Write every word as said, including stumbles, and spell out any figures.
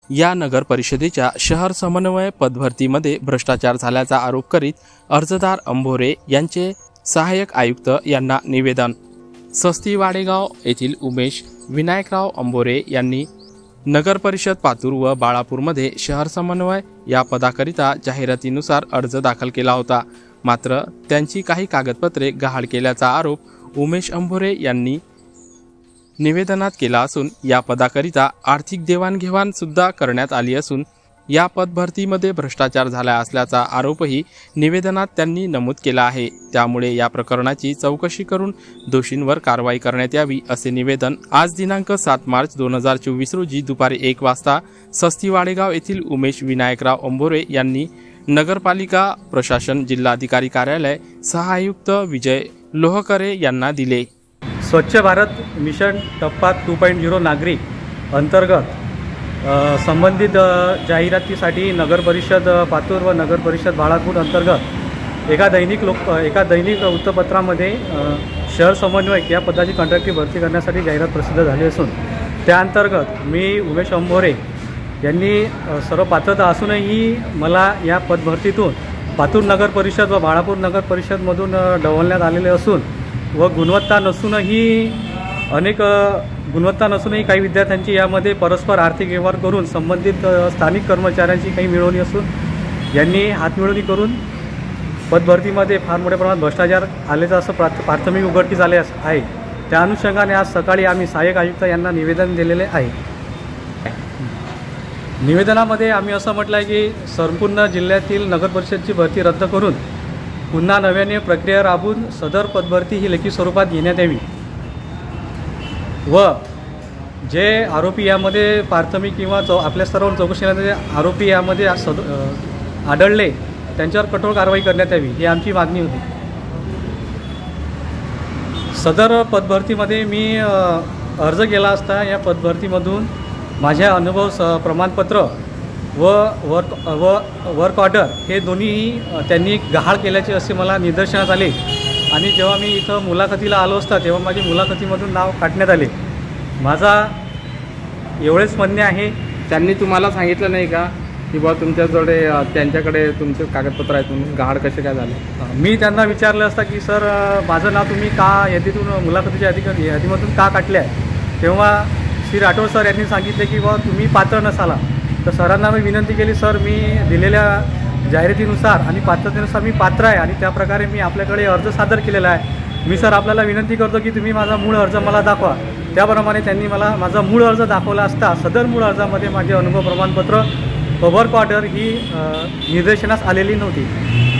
या नगर परिषदेच्या शहर समन्वय पदभरतीमध्ये भ्रष्टाचार झाल्याचा आरोप करीत अर्जदार अंभोरे यांचे सहाय्यक आयुक्त यांना निवेदन। सस्ती वाडेगाव येथील उमेश विनायकराव अंभोरे यांनी नगर परिषद पातूर व बाळापूरमध्ये शहर समन्वय या पदाकरिता जाहिरातीनुसार अर्ज दाखल केला होता। मात्र त्यांची काही कागदपत्रे गहाळ केल्याचा आरोप उमेश अंभोरे यांनी निवेदनात केला असून या पदाकरिता आर्थिक देवाणघेवाण सुद्धा करण्यात आली असून या पदभरतीमध्ये भ्रष्टाचार झाला असल्याचा आरोपही निवेदनात त्यांनी नमूद केला आहे। त्यामुळे या प्रकरणाची चौकशी करून दोषींवर कारवाई करण्यात यावी असे निवेदन आज दिनांक सात मार्च दोन हजार चोवीस रोजी दुपारी एक वाजता सस्ती वाडेगाव येथील उमेश विनायकराव अंभोरे यांनी नगरपालिका प्रशासन जिल्हाधिकारी कार्यालय सहायुक्त विजय लोहकरे यांना दिले। स्वच्छ भारत मिशन टप्पा टू पॉईंट झिरो नागरिक अंतर्गत संबंधित जाहिरातीसाठी नगर परिषद पातूर व नगर परिषद बाळापूर अंतर्गत एका दैनिक लोक एका दैनिक वृत्तपत्रामध्ये शहर समन्वयक या पदाची कॉन्ट्रॅक्टची भरती करण्यासाठी जाहिरात प्रसिद्ध झाली असून त्या अंतर्गत मी उमेश अंभोरे यांनी सर्व पात्रता असूनही मला या पदभरतीतून पातूर नगर परिषद व बाळापूर नगर परिषदमधून डवलण्यात आलेले असून व गुणवत्ता नसूनही अनेक गुणवत्ता नसूनही काही विद्यार्थ्यांची यामध्ये परस्पर आर्थिक व्यवहार करून संबंधित स्थानिक कर्मचाऱ्यांची काही मिळवणी असून यांनी हातमिळवणी करून पदभरतीमध्ये फार मोठ्या प्रमाणात भ्रष्टाचार आल्याचं असं प्राथ प्राथमिक उघडकीस आले आहे। त्या अनुषंगाने आज सकाळी आम्ही सहाय्यक आयुक्त यांना निवेदन दिलेले आहे। निवेदनामध्ये आम्ही असं म्हटलं आहे की संपूर्ण जिल्ह्यातील नगर परिषदची भरती रद्द करून पुन्हा नव्याने प्रक्रिया राबवून सदर पदभरती ही लेखी स्वरूपात घेण्यात यावी व जे आरोपी यामध्ये प्राथमिक किंवा चौ आपल्या सर्व चौकशीमध्ये आरोपी यामध्ये सद आढळले त्यांच्यावर कठोर कारवाई करण्यात यावी ही आमची मागणी होती। सदर पदभरतीमध्ये मी अर्ज केला असता या पदभरतीमधून माझ्या अनुभव स प्रमाणपत्र व वर्क व वर्क ऑर्डर हे दोन्हीही त्यांनी गहाळ केल्याचे असे मला निदर्शनास आले आणि जेव्हा मी इथं मुलाखतीला आलो असता तेव्हा माझी मुलाखतीमधून नाव काढण्यात आले। माझा एवढेच म्हणणे आहे। त्यांनी तुम्हाला सांगितलं नाही का की बा तुमच्याकडे त्यांच्याकडे तुमचे कागदपत्र आहेत म्हणून गहाळ कसे काय झाले? मी त्यांना विचारलं असता की सर माझं नाव तुम्ही का यादीतून मुलाखतीच्या यादी यादीमधून का काढले आहे, तेव्हा श्री राठोड सर यांनी सांगितले की बा तुम्ही पात्र नसाला। तर सरांना मी विनंती केली, सर मी दिलेल्या जाहिरातीनुसार आणि पात्रतेनुसार मी पात्र आहे आणि त्याप्रकारे मी आपल्याकडे अर्ज सादर केलेला आहे। मी सर आपल्याला विनंती करतो की तुम्ही माझा मूळ अर्ज मला दाखवा। त्याप्रमाणे त्यांनी मला माझा मूळ अर्ज दाखवला असता सदर मूळ अर्जामध्ये माझे अनुभव प्रमाणपत्र व वर्क ऑर्डर ही निर्देशनास आलेली नव्हती।